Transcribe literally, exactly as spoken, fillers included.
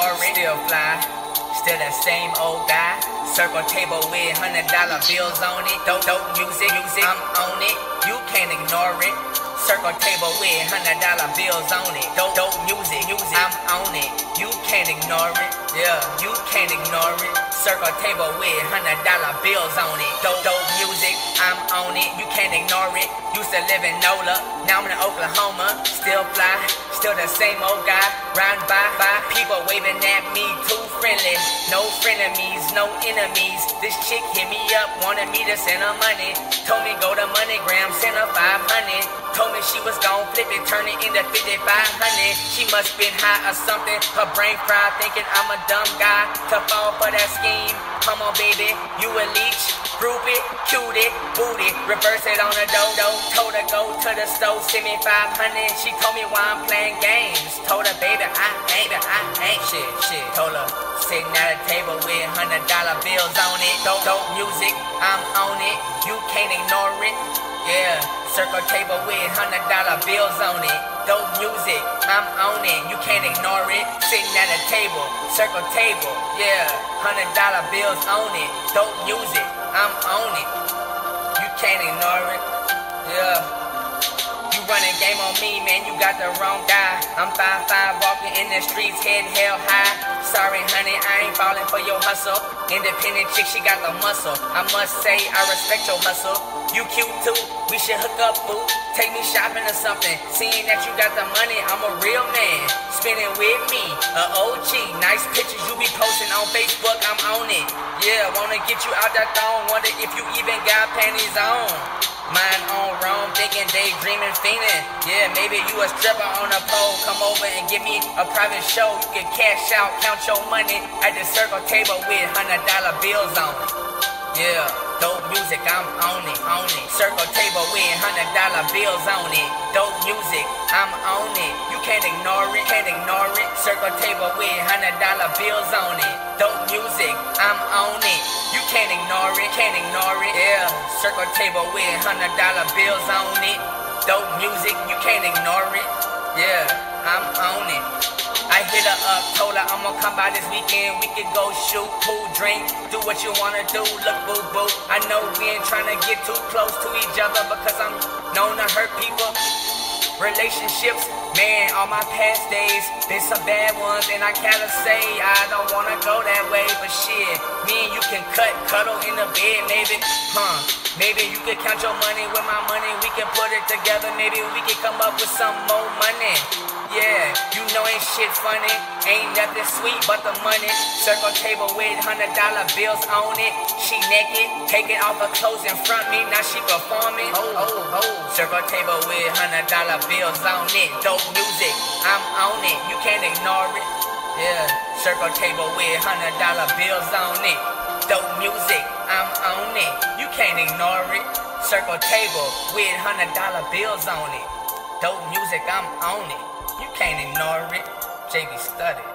ignore it. Still fly, still that same old guy. Circle table with hundred dollar bills on it. Dope, dope music, music, I'm on it. You can't ignore it. Circle table with hundred dollar bills on it. Dope, dope music, music, I'm on it. You can't ignore it. Yeah, you can't ignore it. Circle table with hundred dollar bills on it. Dope, dope music, I'm on it. You can't ignore it. Used to live in NOLA, now I'm in Oklahoma. Still fly, still the same old guy. Round by, by people waving at me, too friendly. No frenemies, no enemies. This chick hit me up, wanted me to send her money. Told me go to MoneyGram, send her five hundred. Told me she was gon' flip it, turn it into fifty-five hundred. She must been high or something. Her brain fried, thinking I'm a dumb guy to fall for that scheme. Come on, baby, you a leech. Group it, cute it, boot it, reverse it on the dodo. Told her go to the store, send me five hundred. She told me why I'm playing games. Told her, baby, I ain't, I ain't shit, shit. Told her, sitting at a table with hundred dollar bills on it. Dope, dope music, I'm on it. You can't ignore it. Yeah, circle table with hundred dollar bills on it. Dope music, I'm on it. You can't ignore it. Sitting at a table, circle table. Yeah, hundred dollar bills on it. Dope music, I'm on it. You can't ignore it. Yeah. You running game on me, man, you got the wrong guy. I'm five five walking in the streets, head held high. Sorry, honey, I ain't falling for your hustle. Independent chick, she got the muscle. I must say, I respect your hustle. You cute too, we should hook up, boo. Take me shopping or something. Seeing that you got the money, I'm a real man. Spinning with me, a O G. Nice pictures you be posting on Facebook, I'm on it. Yeah, wanna get you out that thong. Wonder if you even got panties on. Mind on Rome, thinking, daydreaming, fiending. Yeah, maybe you a stripper on a pole. Come over and give me a private show. You can cash out, count your money at the circle table with hundred dollar bills on it. Yeah, dope music, I'm on it, on it. Circle table with hundred dollar bills on it. Dope music, I'm on it. You can't ignore it, can't ignore it. Circle table with hundred dollar bills on it. Dope music, I'm on it. You can't ignore it, can't ignore it. Yeah, circle table with hundred dollar bills on it. Dope music, you can't ignore it. Yeah, I'm on it. I hit her up, told her I'ma come by this weekend. We could go shoot, pool, drink, do what you wanna do. Look, boo boo, I know we ain't tryna get too close to each other because I'm known to hurt people. Relationships, man, all my past days, been some bad ones, and I gotta say I don't wanna go that way, but shit, me and you can cut, cuddle in the bed, maybe, huh? Maybe you could count your money with my money, we can put it together, maybe we can come up with some more money. Yeah, you know ain't shit funny, ain't nothing sweet but the money. Circle table with hundred dollar bills on it. She naked, taking off her clothes in front me, now she performing. Oh, oh, oh. Circle table with hundred dollar bills on it. Dope music, I'm on it, you can't ignore it. Yeah, circle table with hundred dollar bills on it. Dope music, I'm on it, you can't ignore it. Circle table with hundred dollar bills on it. Dope music, I'm on it. You can't ignore it. J B Study.